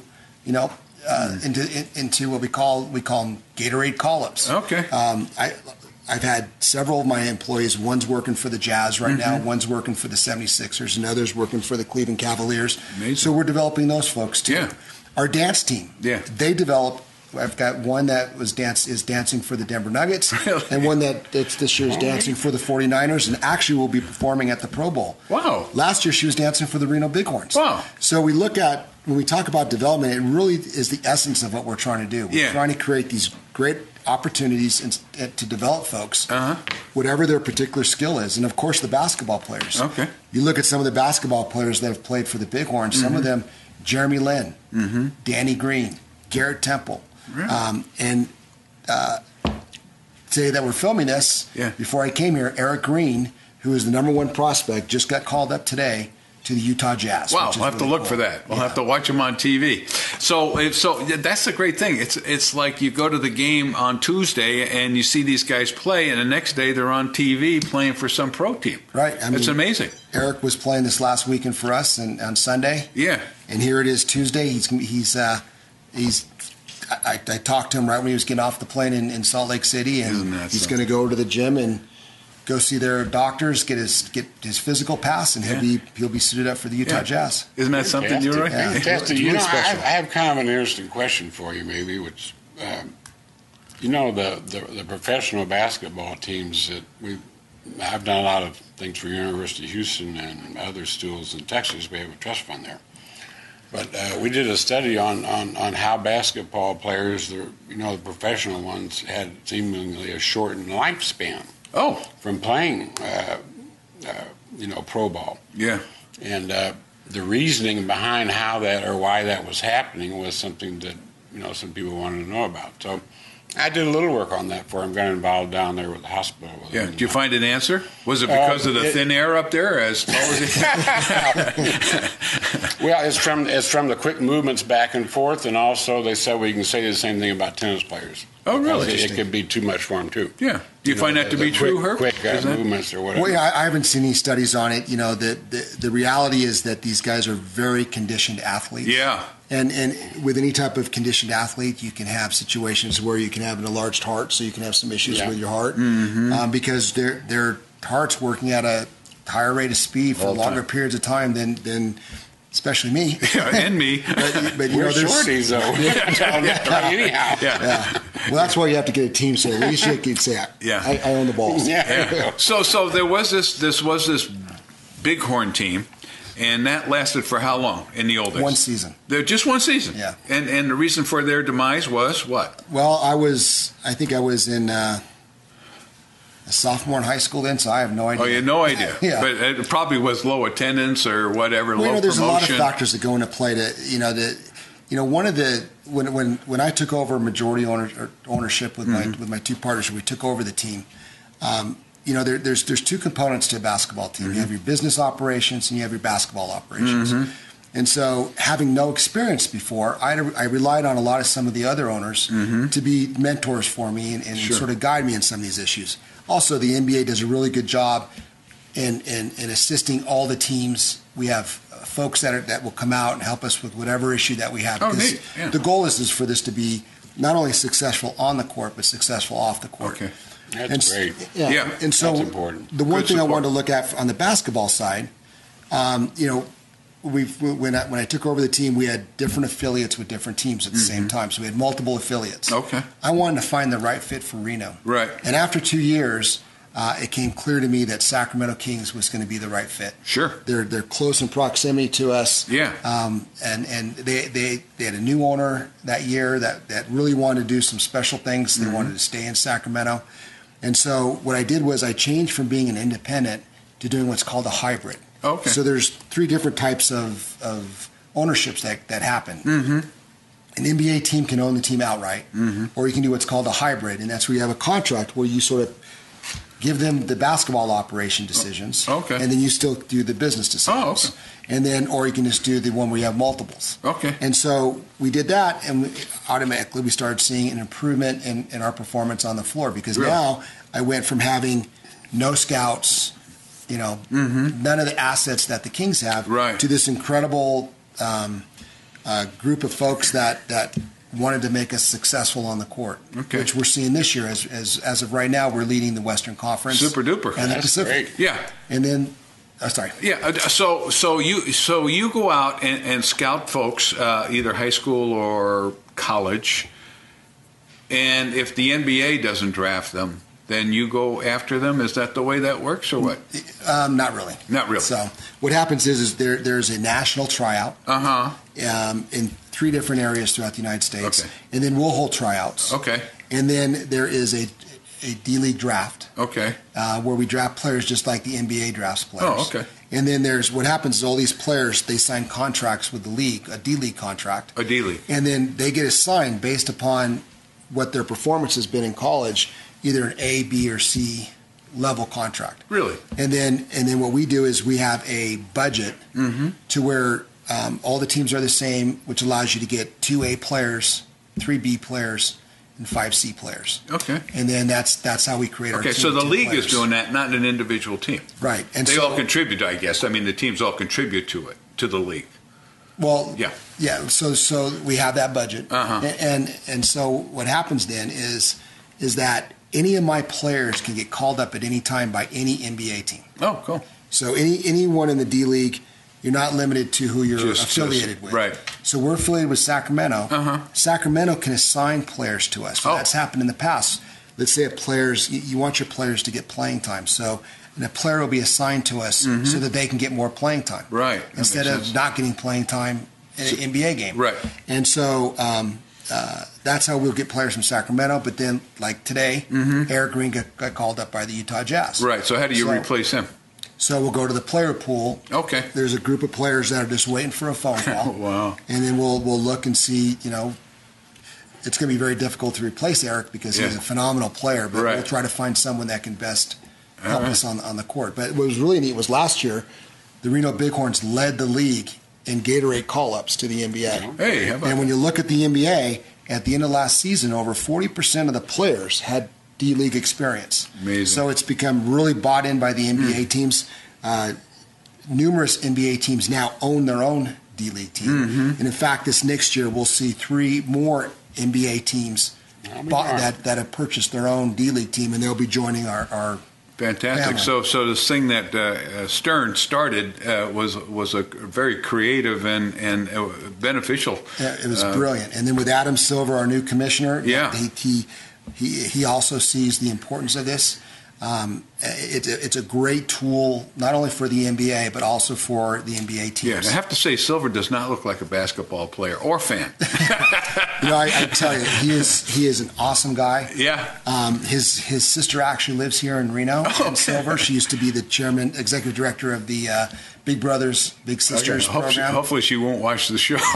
into what we call them Gatorade call-ups. Okay. I've had several of my employees. One's working for the Jazz right now. One's working for the 76ers. Another's working for the Cleveland Cavaliers. Amazing. So we're developing those folks too. Yeah. Our dance team. Yeah. They develop. I've got one that is dancing for the Denver Nuggets, and one that's this year is dancing for the 49ers, and actually will be performing at the Pro Bowl. Wow. Last year she was dancing for the Reno Bighorns. Wow. So we look at when we talk about development, it really is the essence of what we're trying to do. We're trying to create these great opportunities to develop folks, whatever their particular skill is. And, of course, the basketball players. Okay. You look at some of the basketball players that have played for the Bighorns, some of them, Jeremy Lin, Danny Green, Garrett Temple. Really? And today that we're filming this, before I came here, Eric Green, who is the #1 prospect, just got called up today to the Utah Jazz. Wow, we'll have to look for that. We'll have to watch them on TV. So that's the great thing. It's like you go to the game on Tuesday and you see these guys play, and the next day they're on TV playing for some pro team. Right. It's amazing. Eric was playing this last weekend for us on Sunday. Yeah. And here it is Tuesday. I talked to him right when he was getting off the plane in Salt Lake City, and he's going to go over to the gym and go see their doctors, get his physical pass, and he'll be suited up for the Utah Jazz. Isn't that something you're right? Yeah. Fantastic. Really I special. have kind of an interesting question for you, maybe, which the professional basketball teams that I've done a lot of things for University of Houston and other schools in Texas. We have a trust fund there. But we did a study on how basketball players, the professional ones, had seemingly a shortened lifespan. Oh, from playing, pro ball. Yeah. And the reasoning behind how that or why that was happening was something that some people wanted to know about. So I did a little work on that for him. Got involved down there with the hospital. Yeah. Did you find an answer? Was it because of the thin air up there? As tall as it? Well, it's from the quick movements back and forth, and also they said we can say the same thing about tennis players. Oh, really? It could be too much for them too. Yeah. Do you find that to be true, Herb? Quick movements or whatever. Well, yeah, I haven't seen any studies on it. The reality is that these guys are very conditioned athletes. Yeah. And with any type of conditioned athlete, you can have situations where you can have an enlarged heart, so you can have some issues with your heart because their heart's working at a higher rate of speed for longer periods of time than especially me. Yeah, and me. but we're shorties, though. Anyhow. Yeah. Well, that's why you have to get a team, so at least you can say, I own the balls. Yeah. So there was this Bighorn team, and that lasted for how long in the old days? 1 season. Just 1 season? Yeah. And the reason for their demise was what? Well, I think I was in a sophomore in high school then, so I have no idea. Oh, you had no idea. Yeah. But it probably was low attendance or whatever, low there's promotion. a lot of factors that go into play one of the when I took over majority ownership with my two partners, we took over the team. There's two components to a basketball team. You have your business operations and you have your basketball operations. And so, having no experience before, I relied on a lot of some of the other owners to be mentors for me and sort of guide me in some of these issues. Also, the NBA does a really good job in assisting all the teams. We have folks that will come out and help us with whatever issue that we have. Neat. Yeah. The goal is for this to be not only successful on the court, but successful off the court. Okay. That's great. Yeah. And so that's important. The one thing I wanted to look at on the basketball side, when I took over the team, we had different affiliates with different teams at the same time. So we had multiple affiliates. Okay. I wanted to find the right fit for Reno. Right. And after 2 years, it came clear to me that Sacramento Kings was going to be the right fit. Sure. They're close in proximity to us. Yeah. And they had a new owner that year that really wanted to do some special things. They wanted to stay in Sacramento. And so what I did was I changed from being an independent to doing what's called a hybrid. Okay. So there's 3 different types of ownerships that happen. An NBA team can own the team outright, or you can do what's called a hybrid, and that's where you have a contract where you sort of give them the basketball operation decisions, Okay. and then you still do the business decisions. And then, or you can just do the one where you have multiples. Okay. And so we did that, and automatically we started seeing an improvement in our performance on the floor because now I went from having no scouts, none of the assets that the Kings have, to this incredible group of folks that wanted to make us successful on the court, which we're seeing this year. As of right now, we're leading the Western Conference, super duper, and the Pacific. Great. Yeah, and then. Sorry. Yeah. So you go out and scout folks, either high school or college, and if the NBA doesn't draft them, then you go after them? Is that the way that works, or what? Not really. Not really. So what happens is there's a national tryout in 3 different areas throughout the United States, Okay. and then we'll hold tryouts. Okay. And then there is a D-League draft. Okay. Where we draft players just like the NBA drafts players. Oh, okay. And then there's what happens is all these players, they sign contracts with the league, a D-League contract. A D-League. And then they get assigned based upon what their performance has been in college, either an A, B, or C level contract. Really? And then what we do is we have a budget to where all the teams are the same, which allows you to get 2 A players, 3 B players, and 5 C players. Okay. And then that's how we create our team. Okay, so the team league players. is doing that, not an individual team. Right. And They so, all contribute, I guess. I mean, the teams all contribute to it, to the league. Well, Yeah. yeah. So we have that budget, Uh-huh. and so what happens then is that any of my players can get called up at any time by any NBA team. Oh, cool. So anyone in the D League, you're not limited to who you're affiliated with. Right. So we're affiliated with Sacramento. Sacramento can assign players to us. So that's happened in the past. Let's say you want your players to get playing time. So and a player will be assigned to us so that they can get more playing time. Right. That Instead makes of sense. not getting playing time in an NBA game. Right. And so that's how we'll get players from Sacramento. But then, like today, Eric Green got called up by the Utah Jazz. Right. So how do you replace him? So we'll go to the player pool. Okay. There's a group of players that are just waiting for a phone call. Wow. And then we'll look and see, it's going to be very difficult to replace Eric because he's a phenomenal player, but we'll try to find someone that can best help us on the court. But what was really neat was last year, the Reno Bighorns led the league in Gatorade call-ups to the NBA. Hey, how about And when you look at the NBA, at the end of last season, over 40% of the players had D-League experience. Amazing. So it's become really bought in by the NBA teams. Numerous NBA teams now own their own D-League team. And in fact, this next year, we'll see 3 more NBA teams that have purchased their own D-League team, and they'll be joining our Fantastic. family. So this thing that Stern started was a very creative and beneficial. Yeah, it was brilliant. And then with Adam Silver, our new commissioner, he also sees the importance of this. It's a great tool, not only for the NBA, but also for the NBA teams. Yeah, I have to say, Silver does not look like a basketball player or fan. I tell you, he is an awesome guy. Yeah. His sister actually lives here in Reno. Okay. Silver. She used to be the executive director of the Big Brothers Big Sisters program. Hopefully, she won't watch the show.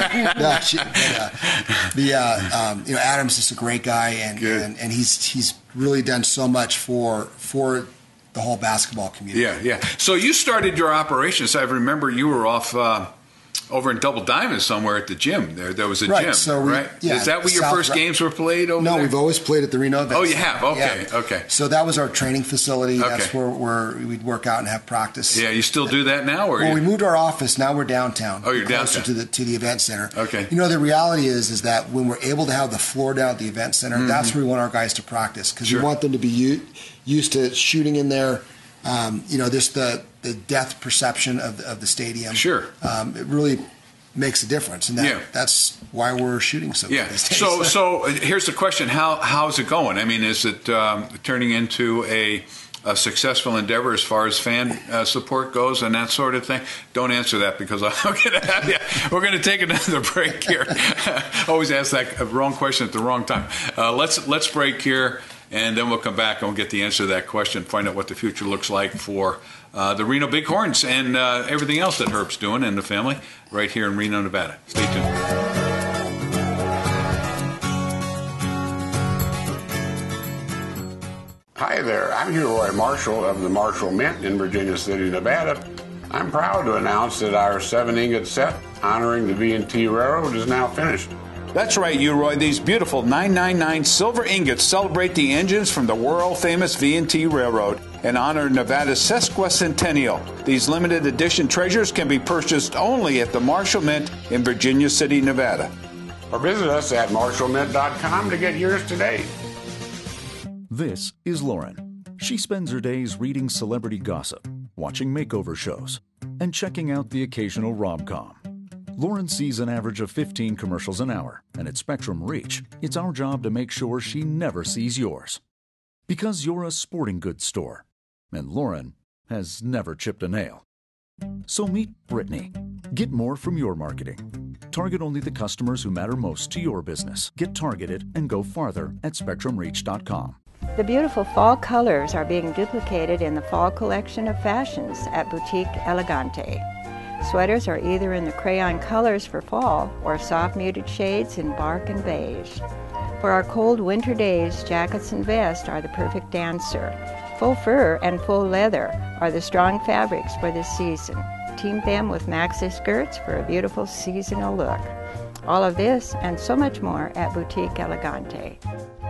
Adam's just a great guy, and he's really done so much for the whole basketball community. Yeah. So you started your operations. I remember you were off over in Double Diamond somewhere at the gym. There was a gym, so right? Is that where your first games were played over there? No, we've always played at the Reno Event Oh, you Center. have? Okay, okay. So that was our training facility. That's where we'd work out and have practice. Yeah, you still do that now? Or we moved our office. Now we're downtown. Oh, you're closer downtown. to the event center. Okay. The reality is that when we're able to have the floor down at the event center, that's where we want our guys to practice because we want them to be used to shooting in there. Just the depth perception of the stadium. Sure. It really makes a difference, and that's why we're shooting so good these days. So here's the question: how's it going? I mean, is it turning into a successful endeavor as far as fan support goes and that sort of thing? Don't answer that because I'm going to have you. We're going to take another break here. Always ask that wrong question at the wrong time. Let's break here. And then we'll come back and we'll get the answer to that question, find out what the future looks like for the Reno Bighorns and everything else that Herb's doing and the family right here in Reno, Nevada. Stay tuned. Hi there, I'm Roy Marshall of the Marshall Mint in Virginia City, Nevada. I'm proud to announce that our 7-ingot set honoring the V&T Railroad is now finished. That's right, Roy. These beautiful 999 silver ingots celebrate the engines from the world-famous V&T Railroad and honor Nevada's sesquicentennial. These limited edition treasures can be purchased only at the Marshall Mint in Virginia City, Nevada. Or visit us at marshallmint.com to get yours today. This is Lauren. She spends her days reading celebrity gossip, watching makeover shows, and checking out the occasional rom-com. Lauren sees an average of 15 commercials an hour, and at Spectrum Reach, it's our job to make sure she never sees yours. Because you're a sporting goods store, and Lauren has never chipped a nail. So meet Brittany. Get more from your marketing. Target only the customers who matter most to your business. Get targeted and go farther at SpectrumReach.com. The beautiful fall colors are being duplicated in the fall collection of fashions at Boutique Elegante. Sweaters are either in the crayon colors for fall or soft muted shades in bark and beige. For our cold winter days, jackets and vests are the perfect answer. Faux fur and faux leather are the strong fabrics for this season. Team them with maxi skirts for a beautiful seasonal look. All of this and so much more at Boutique Elegante.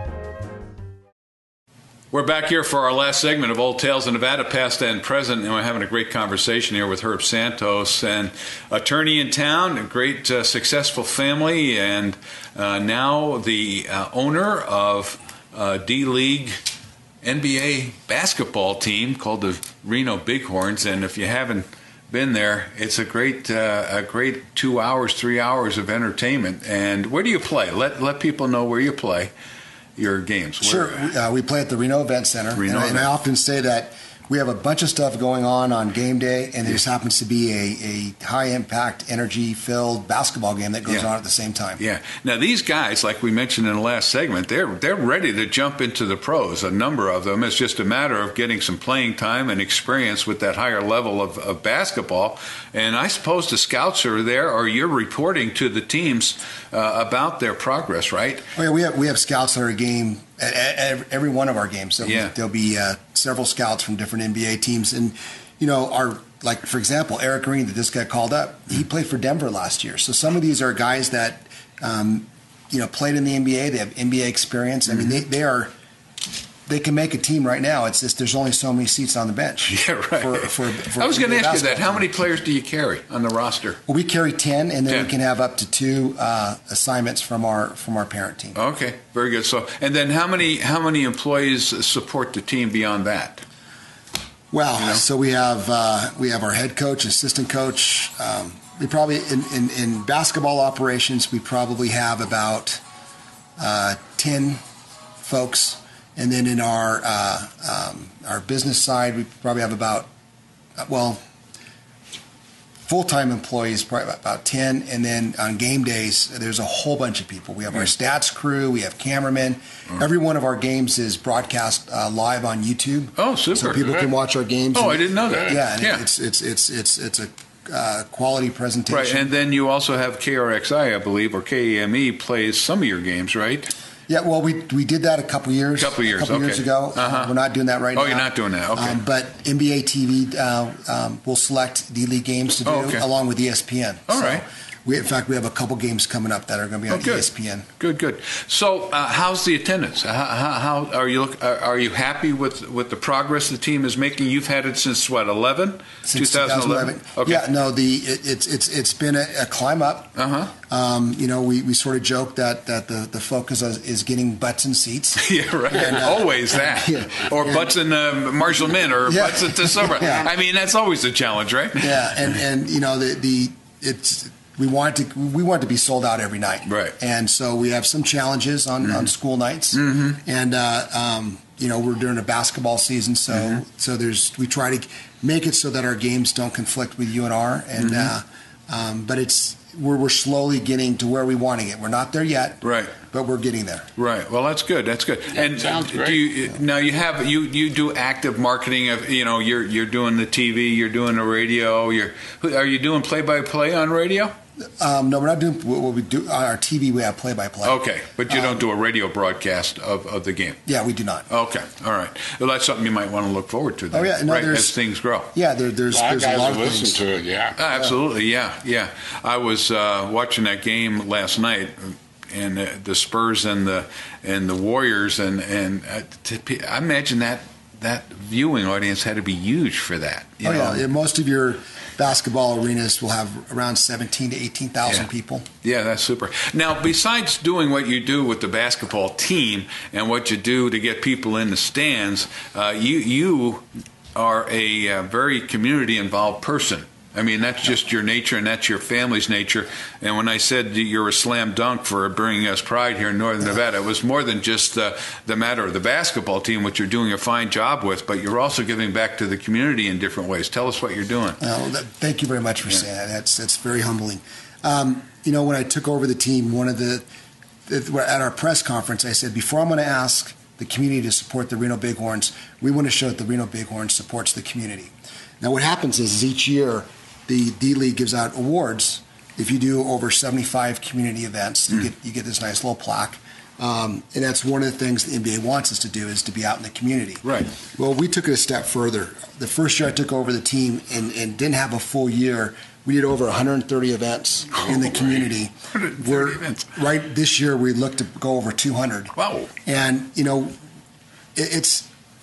We're back here for our last segment of Old Tales of Nevada, past and present, and we're having a great conversation here with Herb Santos, an attorney in town, a great successful family, and now the owner of D-League NBA basketball team called the Reno Bighorns. And if you haven't been there, it's a great 2 hours, 3 hours of entertainment. And where do you play? Let people know where you play your games. Sure. We play at the Reno Event Center. And I often say that we have a bunch of stuff going on game day, and there just happens to be a high-impact, energy-filled basketball game that goes on at the same time. Yeah. Now, these guys, like we mentioned in the last segment, they're ready to jump into the pros, a number of them. It's just a matter of getting some playing time and experience with that higher level of basketball. And I suppose the scouts are there, or you're reporting to the teams about their progress, right? Oh, yeah, we have scouts at our game, at every one of our games. So there'll be several scouts from different NBA teams. And, like, for example, Eric Green, that just got called up, he played for Denver last year. So some of these are guys that, played in the NBA. They have NBA experience. I mean, they can make a team right now. It's just there's only so many seats on the bench. Yeah, right. I was going to ask you that. How many players do you carry on the roster? Well, we carry 10, and then we can have up to 2 assignments from our parent team. Okay, very good. So, and then how many employees support the team beyond that? Well, so we have our head coach, assistant coach. We probably in basketball operations we probably have about 10 folks. And then in our business side, we probably have about, full-time employees, probably about 10. And then on game days, there's a whole bunch of people. We have our stats crew. We have cameramen. Every one of our games is broadcast live on YouTube. Oh, super! So people can watch our games. Oh, I didn't know that. Yeah, it's a quality presentation. Right, and then you also have KRXI, I believe, or KEME plays some of your games, right? Yeah, well, we did that a couple years ago. We're not doing that right now. Oh, you're not doing that. Okay. But NBA TV will select D-League games to do along with ESPN. All right. In fact, we have a couple games coming up that are going to be on ESPN. Good. So, how's the attendance? How are you? Are you happy with the progress the team is making? You've had it since what, 11? Since 2011. Okay. Yeah, no, it's been a climb up. We sort of joke that the focus is getting butts in seats. Yeah, right. And, always that. Or butts in Marshall Mint, or butts at Tesora. I mean, that's always a challenge, right? Yeah, and it's. We want to be sold out every night, right? And so we have some challenges on school nights, and we're during a basketball season, so we try to make it so that our games don't conflict with UNR, and but we're slowly getting to where we want to get. We're not there yet, right? But we're getting there. Right. Well, that's good. And sounds great. You do active marketing of you're doing the TV, you're doing the radio. Are you doing play-by-play on radio? No, we're not doing what we do on our TV. We have play-by-play. Okay, but you don't do a radio broadcast of the game. Yeah, we do not. Okay, all right. Well, that's something you might want to look forward to. Then, as things grow. Yeah, there's a lot of listen things. to it. Yeah, absolutely. Yeah. I was watching that game last night, and the Spurs and the Warriors, and I imagine that viewing audience had to be huge for that. Yeah, most of your basketball arenas will have around 17,000 to 18,000 people. Yeah, that's super. Now, besides doing what you do with the basketball team and what you do to get people in the stands, you are a very community-involved person. I mean, that's just your nature, and that's your family's nature. And when I said you're a slam dunk for bringing us pride here in Northern Nevada, it was more than just the matter of the basketball team, which you're doing a fine job with, but you're also giving back to the community in different ways. Tell us what you're doing. Thank you very much for saying that. That's very humbling. When I took over the team, at our press conference, I said, before I'm going to ask the community to support the Reno Bighorns, we want to show that the Reno Bighorns supports the community. Now, what happens is each year, the D-League gives out awards. If you do over 75 community events, you get this nice little plaque. And that's one of the things the NBA wants us to do, is to be out in the community. Right. Well, we took it a step further. The first year I took over the team and didn't have a full year, we did over 130 events in the community. 130 events. Right this year, we look to go over 200. Wow. And, this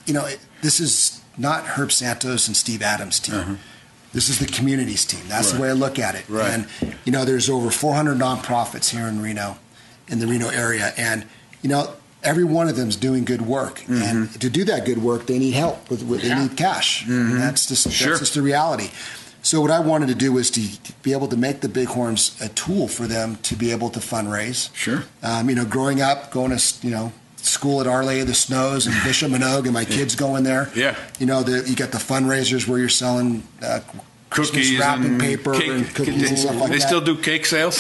is not Herb Santos and Steve Adams' team. Uh-huh. This is the community's team. That's the way I look at it. Right. And, there's over 400 nonprofits here in Reno, in the Reno area. And, every one of them is doing good work. Mm-hmm. And to do that good work, they need help. They need cash. Mm-hmm. And that's just the reality. So what I wanted to do was to be able to make the Bighorns a tool for them to be able to fundraise. Sure. Growing up, going to, school at Our Lady of the Snows and Bishop Minogue, and my kids going there. Yeah. You got the fundraisers where you're selling cookies wrapping and paper cake, and cookies and stuff like that. They still do cake sales?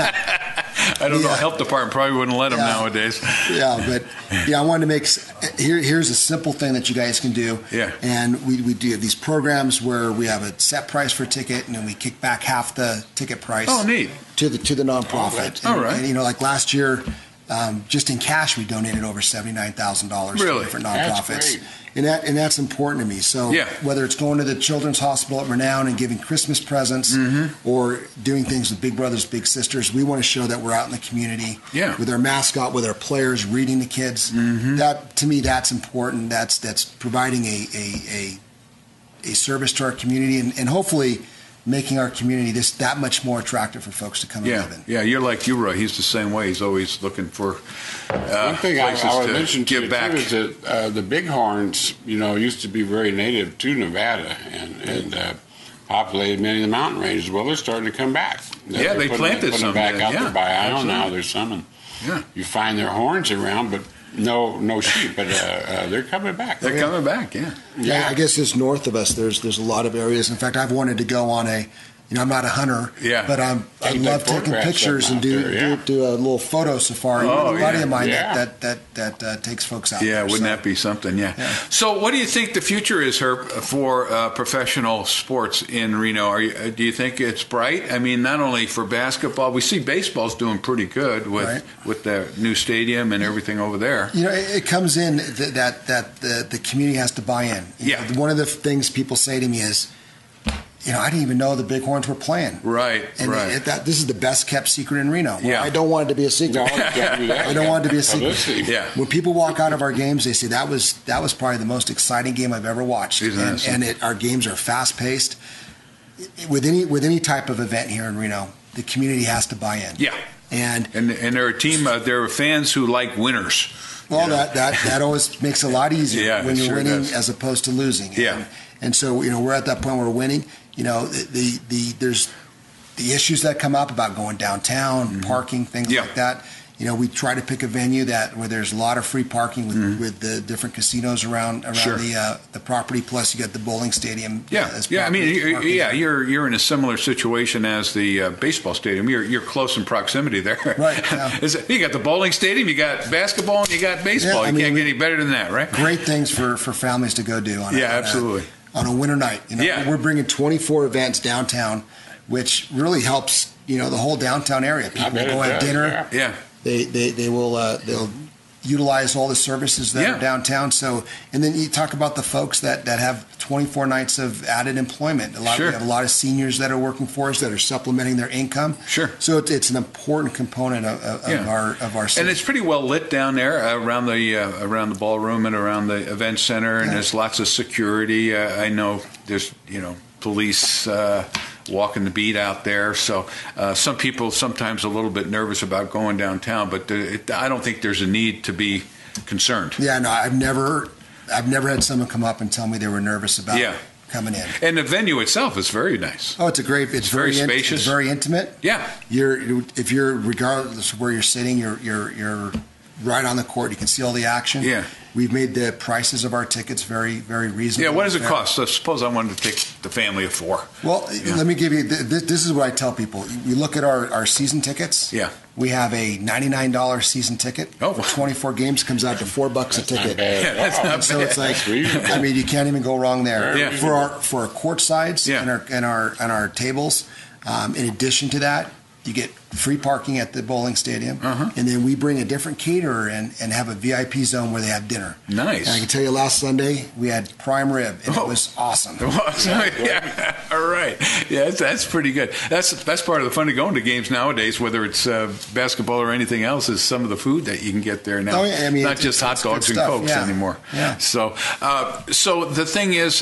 I don't know. Health department probably wouldn't let them nowadays. Yeah, but I wanted to make here's a simple thing that you guys can do. Yeah. And we do these programs where we have a set price for a ticket, and then we kick back half the ticket price. Oh, neat. To the nonprofit. All right. And like last year, just in cash, we donated over $79,000 to different nonprofits. That's great. And that's important to me. So whether it's going to the Children's Hospital at Renown and giving Christmas presents, or doing things with Big Brothers Big Sisters, we want to show that we're out in the community with our mascot, with our players, reading to kids. That, to me, that's important. That's providing a service to our community, and hopefully making our community that much more attractive for folks to come and live in. Yeah, you're like Roy. He's the same way. He's always looking for one thing I would mention to give back. Is that the Bighorns, used to be very native to Nevada and populated many of the mountain ranges. Well, they're starting to come back. They planted some back out there by Ione now. There's some, and you find their horns around, but no sheep. But they're coming back. They're coming back. Yeah, I guess just north of us, there's a lot of areas. In fact, I've wanted to go on I'm not a hunter, but I love taking pictures and do a little photo safari. A buddy of mine that takes folks out. Yeah, wouldn't that be something? Yeah. So, what do you think the future is, Herb, for professional sports in Reno? Do you think it's bright? I mean, not only for basketball, we see baseball's doing pretty good with the new stadium and everything over there. It comes in that the community has to buy in. One of the things people say to me is, I didn't even know the Bighorns were playing. Right, and this is the best kept secret in Reno. Yeah. I don't want it to be a secret. I don't want it to be a secret. Yeah. When people walk out of our games, they say that was probably the most exciting game I've ever watched. And our games are fast paced. With any type of event here in Reno, the community has to buy in. Yeah. And they're a team. There are fans who like winners. Well, that always makes it a lot easier when you're winning as opposed to losing. Yeah. And so we're at that point where we're winning. There's the issues that come up about going downtown, parking, things like that. We try to pick a venue where there's a lot of free parking with the different casinos around the property. Plus, you got the bowling stadium. I mean, you're in a similar situation as the baseball stadium. You're close in proximity there. Right. Yeah. You got the bowling stadium, you got basketball, and you got baseball. You can't get any better than that, right? Great things for families to go do. Absolutely. On a winter night, we're bringing 24 events downtown, which really helps the whole downtown area. People go have dinner. Yeah. They'll utilize all the services that are downtown. So, and then you talk about the folks that have 24 nights of added employment. We have a lot of seniors that are working for us that are supplementing their income. Sure. So it's an important component of our city. And it's pretty well lit down there around the ballroom and around the event center, and there's lots of security. I know there's police walking the beat out there. So some people sometimes a little bit nervous about going downtown, but I don't think there's a need to be concerned. Yeah, no, I've never had someone come up and tell me they were nervous about coming in. And the venue itself is very nice. Oh, it's very spacious. It's very intimate. Yeah. If you're regardless of where you're sitting, you're right on the court. You can see all the action. Yeah. We've made the prices of our tickets very, very reasonable. Yeah, what does it cost? So suppose I wanted to take the family of 4. Well, let me give you, this is what I tell people. We look at our season tickets. Yeah. We have a $99 season ticket. Oh, for 24 games comes out to $4 a ticket. Not bad. Yeah, that's not bad. So it's like, I mean, you can't even go wrong there. Yeah. For our court sides and our tables, in addition to that, you get free parking at the bowling stadium, and then we bring a different caterer in and have a VIP zone where they have dinner. Nice. And I can tell you, last Sunday we had prime rib, and it was awesome. Yeah. All right. Yeah, that's pretty good. That's part of the fun of going to games nowadays, whether it's basketball or anything else, is some of the food that you can get there now. Oh, yeah, I mean, not just hot dogs and Cokes anymore. Yeah. So the thing is,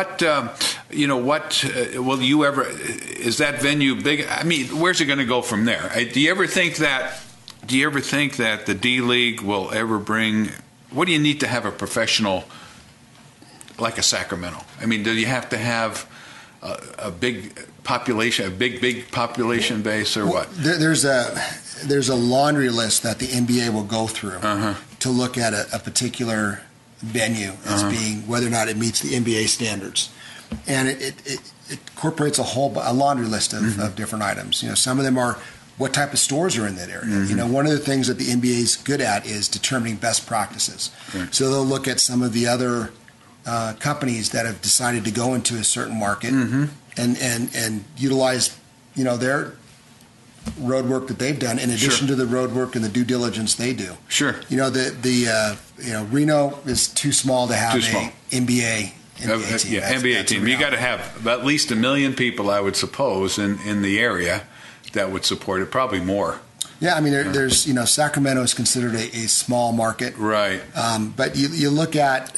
will you ever? Is that venue big? I mean, where's it going to go from there? Do you ever think that the D League will ever bring? What do you need to have a professional like a Sacramento? I mean, do you have to have a big population, a big population base, or what? There's a laundry list that the NBA will go through to look at a particular venue as being whether or not it meets the NBA standards, and it incorporates a laundry list of different items. You know, some of them are what type of stores are in that area. You know, one of the things that the NBA is good at is determining best practices. Right. So they'll look at some of the other companies that have decided to go into a certain market and utilize, you know, their road work that they've done in addition to the road work and the due diligence they do. Sure. You know, Reno is too small to have an NBA team. NBA team. You got to have at least 1 million people, I would suppose, in the area that would support it. Probably more. Yeah, I mean, there's Sacramento is considered a small market, right? But you look at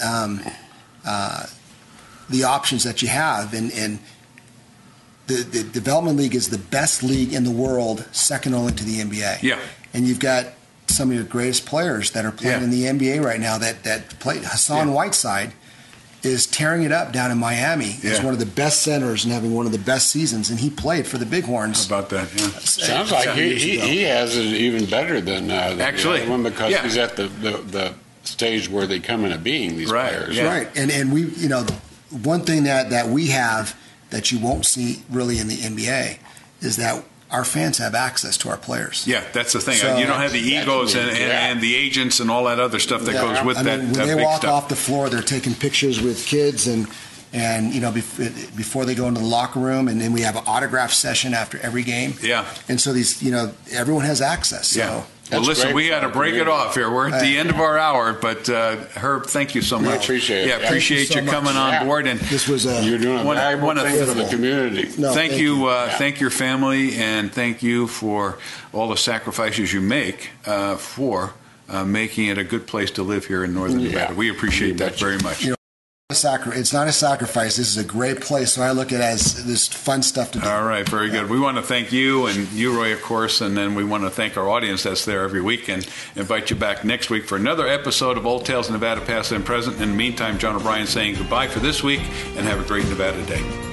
the options that you have, and the Development League is the best league in the world, second only to the NBA. Yeah, and you've got some of your greatest players that are playing in the NBA right now that play. Hassan Whiteside is tearing it up down in Miami. He's one of the best centers and having one of the best seasons, and he played for the Bighorns. How about that? Yeah. Sounds like he has it even better than actually the other one because he's at the stage where they come into being, these players. Yeah. Right, and we, one thing that we have that you won't see really in the NBA is that our fans have access to our players. Yeah, that's the thing. So, you don't have the egos and the agents and all that other stuff that goes with that. When they walk off the floor, they're taking pictures with kids and before they go into the locker room, and then we have an autograph session after every game. Yeah. And so these, everyone has access. So. Yeah. Well, listen, we got to break it off here. We're at the end of our hour, but Herb, thank you so much. I appreciate it. Yeah, appreciate you coming on board. And this was you're doing a valuable thing for the community. No, thank you. Thank your family, and thank you for all the sacrifices you make for making it a good place to live here in Northern Nevada. We appreciate that very much. It's not a sacrifice. This is a great place, so I look at it as this fun stuff to do. All right, very good. We want to thank you and you, Roy, of course, and then we want to thank our audience that's there every week and invite you back next week for another episode of Old Tales of Nevada, Past and Present. In the meantime, John O'Brien saying goodbye for this week and have a great Nevada day.